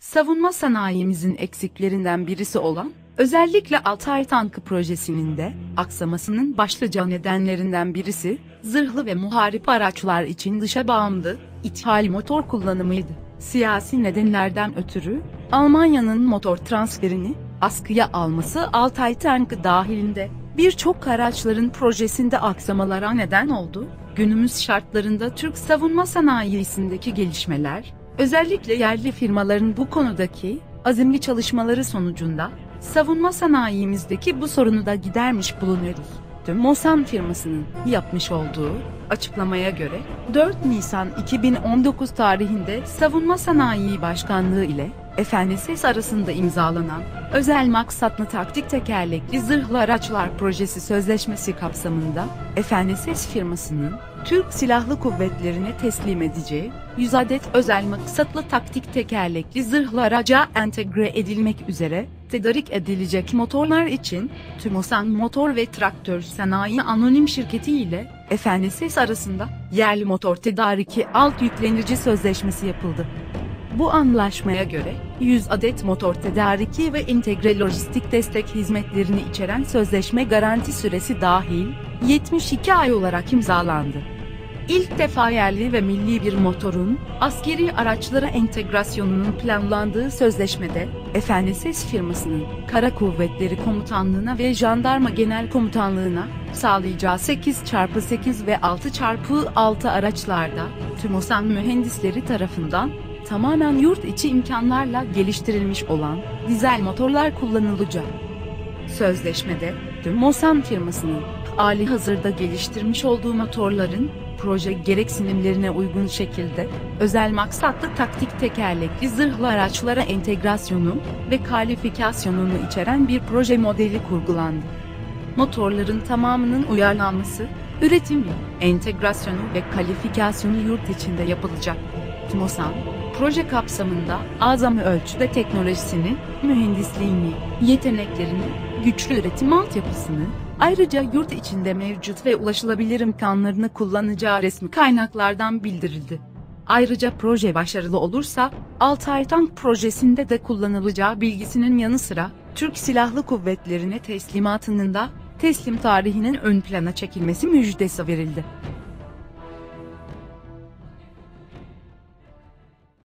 savunma sanayimizin eksiklerinden birisi olan, özellikle Altay Tankı projesinin de aksamasının başlıca nedenlerinden birisi, zırhlı ve muharip araçlar için dışa bağımlı, ithal motor kullanımıydı. Siyasi nedenlerden ötürü, Almanya'nın motor transferini askıya alması Altay Tankı dahilinde birçok araçların projesinde aksamalara neden oldu. Günümüz şartlarında Türk savunma sanayisindeki gelişmeler, özellikle yerli firmaların bu konudaki azimli çalışmaları sonucunda savunma sanayimizdeki bu sorunu da gidermiş bulunuyoruz. TÜMOSAN firmasının yapmış olduğu açıklamaya göre 4 Nisan 2019 tarihinde Savunma Sanayi Başkanlığı ile FNSS arasında imzalanan özel maksatlı taktik tekerlekli zırhlı araçlar projesi sözleşmesi kapsamında FNSS firmasının Türk Silahlı Kuvvetleri'ne teslim edeceği 100 adet özel maksatlı taktik tekerlekli zırhlı araca entegre edilmek üzere tedarik edilecek motorlar için TÜMOSAN Motor ve Traktör Sanayi Anonim Şirketi ile FNSS arasında yerli motor tedariki alt yüklenici sözleşmesi yapıldı. Bu anlaşmaya göre 100 adet motor tedariki ve entegre lojistik destek hizmetlerini içeren sözleşme garanti süresi dahil 72 ay olarak imzalandı. İlk defa yerli ve milli bir motorun askeri araçlara entegrasyonunun planlandığı sözleşmede FNSS firmasının Kara Kuvvetleri Komutanlığı'na ve Jandarma Genel Komutanlığı'na sağlayacağı 8x8 ve 6x6 araçlarda TÜMOSAN mühendisleri tarafından tamamen yurt içi imkanlarla geliştirilmiş olan dizel motorlar kullanılacak. Sözleşmede TÜMOSAN firmasının halihazırda geliştirmiş olduğu motorların proje gereksinimlerine uygun şekilde özel maksatlı taktik tekerlekli zırhlı araçlara entegrasyonu ve kalifikasyonunu içeren bir proje modeli kurgulandı. Motorların tamamının uyarlanması, üretimi, entegrasyonu ve kalifikasyonu yurt içinde yapılacak. TÜMOSAN, proje kapsamında azami ölçüde teknolojisini, mühendisliğini, yeteneklerini, güçlü üretim altyapısını, ayrıca yurt içinde mevcut ve ulaşılabilir imkanlarını kullanacağı resmi kaynaklardan bildirildi. Ayrıca proje başarılı olursa, Altay Tank projesinde de kullanılacağı bilgisinin yanı sıra, Türk Silahlı Kuvvetleri'ne teslimatının da teslim tarihinin ön plana çekilmesi müjdesi verildi.